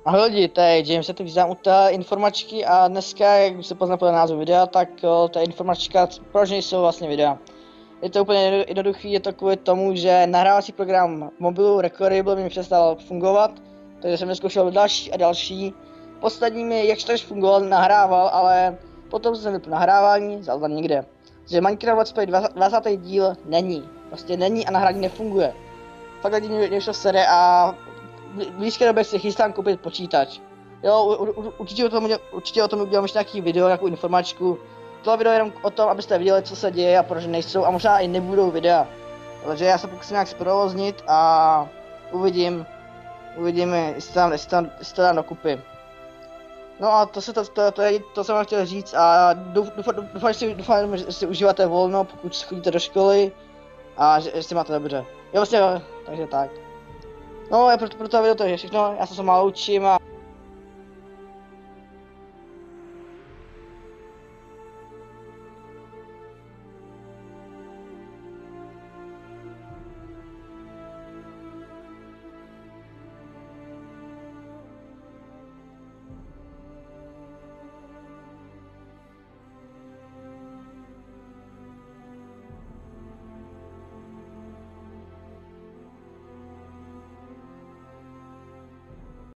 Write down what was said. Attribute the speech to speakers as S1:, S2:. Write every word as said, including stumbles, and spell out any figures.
S1: Ahoj lidi, to je James, já tu vítám u té informačky a dneska, jak se pozná podle názvu videa, tak o, ta informačka, proč nejsou vlastně videa. Je to úplně jednoduchý, je to kvůli tomu, že nahrávací program v mobilu Recordable mi přestal fungovat, takže jsem zkoušel další a další. Poslední mi jak čtyř fungoval, nahrával, ale potom jsem vypl nahrávání, zal tam nikde. Že Minecraft Let's Play dvacátý díl není, prostě není a nahrání nefunguje. Fakt lidi mě vyšlo sere a v blízké době si chystám koupit počítač. Jo, u, u, určitě o tom, určitě o tom udělám ještě nějaký video, nějakou informačku. Tohle video je jenom o tom, abyste viděli, co se děje a proč nejsou a možná i nebudou videa. Takže já se pokusím nějak zprovoznit a uvidím, uvidíme, jestli tam, jestli tam, jestli to dám dokupy. No a to, se to, to, to, je, to jsem vám chtěl říct a doufám, doufám, že si, doufám, že si užíváte volno, pokud chodíte do školy a že, že si máte dobře. Jo, vlastně, takže tak. No, já pro, pro to video to je všechno, já se málo učím a